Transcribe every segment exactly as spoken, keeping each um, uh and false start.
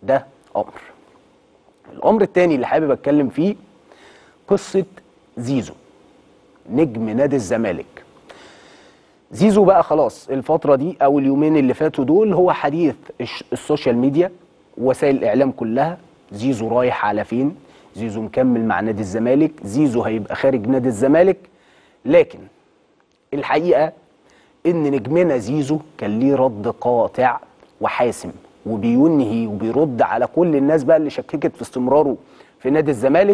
ده امر. الامر الثاني اللي حابب اتكلم فيه قصه زيزو نجم نادي الزمالك. زيزو بقى خلاص الفتره دي او اليومين اللي فاتوا دول هو حديث السوشيال ميديا ووسائل الاعلام كلها. زيزو رايح على فين؟ زيزو مكمل مع نادي الزمالك، زيزو هيبقى خارج نادي الزمالك. لكن الحقيقه ان نجمنا زيزو كان ليه رد قاطع وحاسم، وبينهي وبيرد على كل الناس بقى اللي شككت في استمراره في نادي الزمالك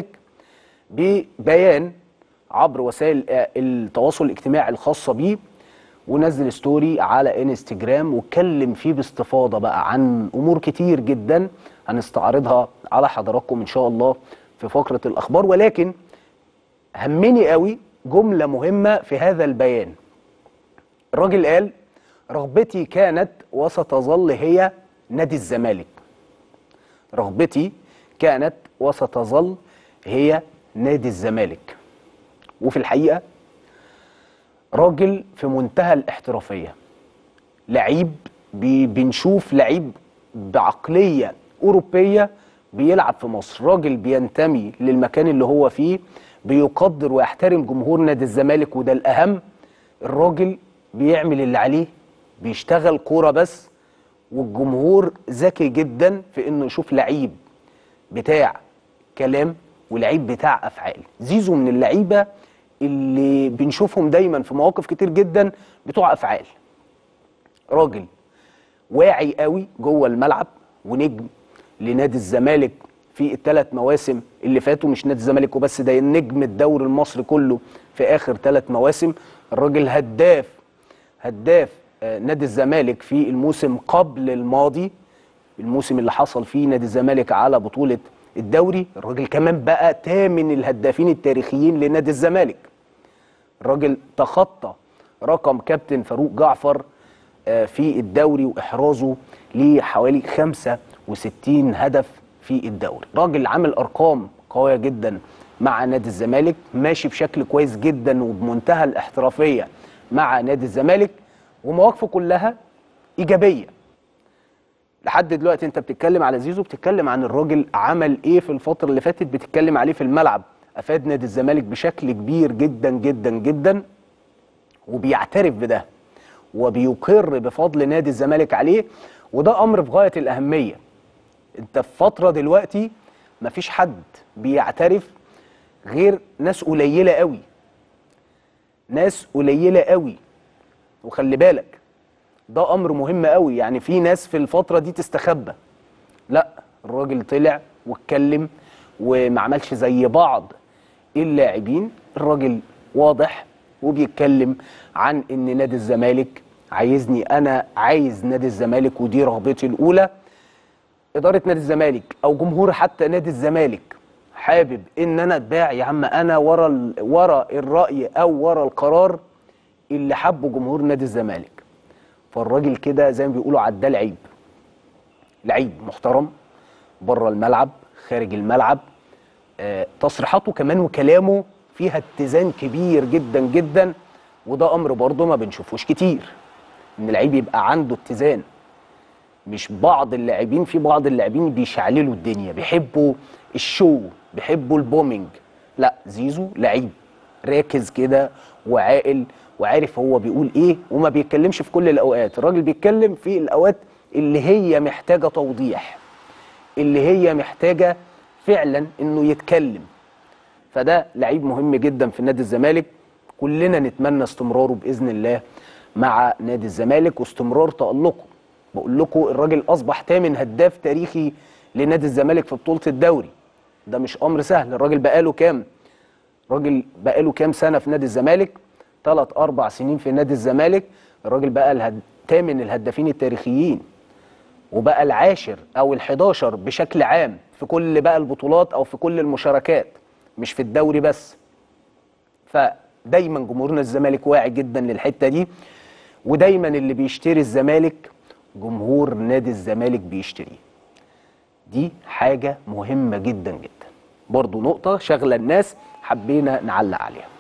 ببيان عبر وسائل التواصل الاجتماعي الخاصه بيه، ونزل ستوري على انستجرام واتكلم فيه باستفاضه بقى عن امور كتير جدا هنستعرضها على حضراتكم ان شاء الله في فقره الاخبار. ولكن همني قوي جمله مهمه في هذا البيان. الراجل قال: رغبتي كانت وستظل هي نادي الزمالك. رغبتي كانت وستظل هي نادي الزمالك. وفي الحقيقه راجل في منتهى الاحترافيه، لعيب بنشوف لعيب بعقليه اوروبيه بيلعب في مصر، راجل بينتمي للمكان اللي هو فيه، بيقدر ويحترم جمهور نادي الزمالك وده الاهم. الراجل بيعمل اللي عليه، بيشتغل كوره بس، والجمهور ذكي جدا في انه يشوف لعيب بتاع كلام ولعيب بتاع افعال. زيزو من اللعيبه اللي بنشوفهم دايما في مواقف كتير جدا بتوع افعال. راجل واعي قوي جوه الملعب ونجم لنادي الزمالك في الثلاث مواسم اللي فاتوا، مش نادي الزمالك وبس، ده نجم الدوري المصري كله في اخر ثلاث مواسم. الراجل هداف هداف نادي الزمالك في الموسم قبل الماضي، الموسم اللي حصل فيه نادي الزمالك على بطولة الدوري. الراجل كمان بقى تامن الهدافين التاريخيين لنادي الزمالك. الراجل تخطى رقم كابتن فاروق جعفر في الدوري واحرازه لحوالي خمسة وستين هدف في الدوري. راجل عامل ارقام قوية جدا مع نادي الزمالك، ماشي بشكل كويس جدا وبمنتهى الاحترافية مع نادي الزمالك، ومواقفه كلها ايجابيه. لحد دلوقتي انت بتتكلم على زيزو، بتتكلم عن الراجل عمل ايه في الفتره اللي فاتت، بتتكلم عليه في الملعب، افاد نادي الزمالك بشكل كبير جدا جدا جدا، وبيعترف بده وبيقر بفضل نادي الزمالك عليه، وده امر في غايه الاهميه. انت في فتره دلوقتي مفيش حد بيعترف غير ناس قليله قوي، ناس قليله قوي. وخلي بالك ده امر مهم قوي، يعني في ناس في الفتره دي تستخبى. لا، الراجل طلع واتكلم وما عملش زي بعض اللاعبين. الراجل واضح وبيتكلم عن ان نادي الزمالك عايزني، انا عايز نادي الزمالك ودي رغبتي الاولى. اداره نادي الزمالك او جمهور حتى نادي الزمالك حابب ان انا اتباع، يا عم انا ورا ورا الراي او ورا القرار اللي حبه جمهور نادي الزمالك. فالراجل كده زي ما بيقولوا عداه العيب، لعيب محترم بره الملعب خارج الملعب. آه تصريحاته كمان وكلامه فيها اتزان كبير جدا جدا، وده امر برضه ما بنشوفوش كتير، ان اللعيب يبقى عنده اتزان. مش بعض اللاعبين، في بعض اللاعبين بيشعللوا الدنيا، بيحبوا الشو، بيحبوا البومينج. لا، زيزو لعيب راكز كده وعاقل وعارف هو بيقول ايه، وما بيتكلمش في كل الاوقات. الراجل بيتكلم في الاوقات اللي هي محتاجه توضيح، اللي هي محتاجه فعلا انه يتكلم. فده لعيب مهم جدا في نادي الزمالك، كلنا نتمنى استمراره باذن الله مع نادي الزمالك واستمرار تألقه. بقول لكم الراجل اصبح ثامن هداف تاريخي لنادي الزمالك في بطوله الدوري، ده مش امر سهل. الراجل بقاله كام؟ الراجل بقاله كام سنه في نادي الزمالك؟ ثلاث اربع سنين في نادي الزمالك. الراجل بقى الهد... ثامن الهدافين التاريخيين، وبقى العاشر او الحداشر بشكل عام في كل بقى البطولات او في كل المشاركات، مش في الدوري بس. فدايما جمهورنا الزمالك واعي جدا للحته دي، ودايما اللي بيشتري الزمالك جمهور نادي الزمالك بيشتريه. دي حاجه مهمه جدا جدا، برضو نقطه شغله الناس حبينا نعلق عليها.